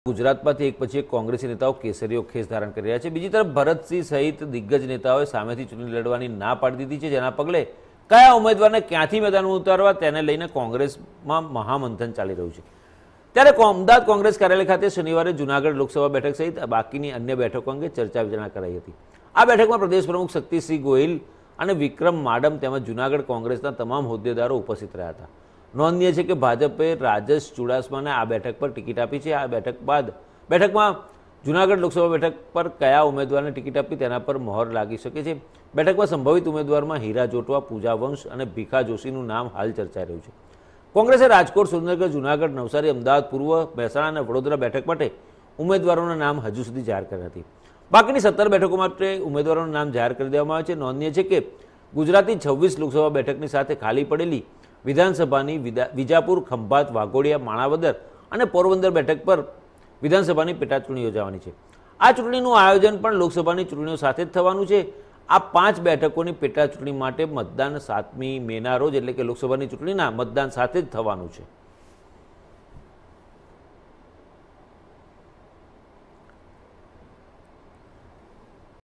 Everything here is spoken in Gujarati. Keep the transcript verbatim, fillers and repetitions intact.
ગુજરાતમાંથી એક પછી એક કોંગ્રેસી નેતાઓ કેસરીઓ ખેસ ધારણ કરી રહ્યા છે। બીજી તરફ ભરતસિંહ સહિત દિગ્ગજ નેતાઓએ સામેથી ચૂંટણી લડવાની ના પાડી દીધી છે, જેના પગલે કયા ઉમેદવારને ક્યાંથી મેદાનમાં ઉતારવા તેને લઈને કોંગ્રેસમાં મહામંથન ચાલી રહ્યું છે। ત્યારે અમદાવાદ કોંગ્રેસ કાર્યાલય ખાતે શનિવારે જૂનાગઢ લોકસભા બેઠક સહિત બાકીની અન્ય બેઠકો અંગે ચર્ચા વિચારણા કરાઈ હતી। આ બેઠકમાં પ્રદેશ પ્રમુખ શક્તિસિંહ ગોહિલ અને વિક્રમ માડમ તેમજ જૂનાગઢ કોંગ્રેસના તમામ હોદ્દેદારો ઉપસ્થિત રહ્યા હતા। નોંધનીય છે કે ભાજપે રાજેશ ચુડાસમાને આ બેઠક પર ટિકિટ આપી છે। આ બેઠક બાદ બેઠકમાં જૂનાગઢ લોકસભા બેઠક પર કયા ઉમેદવારને ટિકિટ આપી તેના પર મહોર લાગી શકે છે। બેઠકમાં સંભવિત ઉમેદવારમાં હીરા જોટવા, પૂજા વંશ અને ભીખા જોશીનું નામ હાલ ચર્ચાઈ રહ્યું છે। કોંગ્રેસે રાજકોટ, સુરેન્દ્રનગર, જૂનાગઢ, નવસારી, અમદાવાદ પૂર્વ, મહેસાણા અને વડોદરા બેઠક માટે ઉમેદવારોના નામ હજુ સુધી જાહેર કર્યા નથી। બાકીની સત્તર બેઠકો માટે ઉમેદવારોના નામ જાહેર કરી દેવામાં આવે છે। નોંધનીય છે કે ગુજરાતની છવ્વીસ લોકસભા બેઠકની સાથે ખાલી પડેલી વિધાનસભાની વિજાપુર, ખંભાત, વાઘોડિયા, માણાવદર અને પોરબંદર બેઠક પર વિધાનસભાની પેટાચૂંટણી યોજાવાની છે। આ ચૂંટણીનું આયોજન પણ લોકસભાની ચૂંટણીઓ સાથે જ થવાનું છે। આ પાંચ બેઠકોની પેટાચૂંટણી માટે મતદાન સાતમી મેના રોજ એટલે કે લોકસભાની ચૂંટણીના મતદાન સાથે જ થવાનું છે।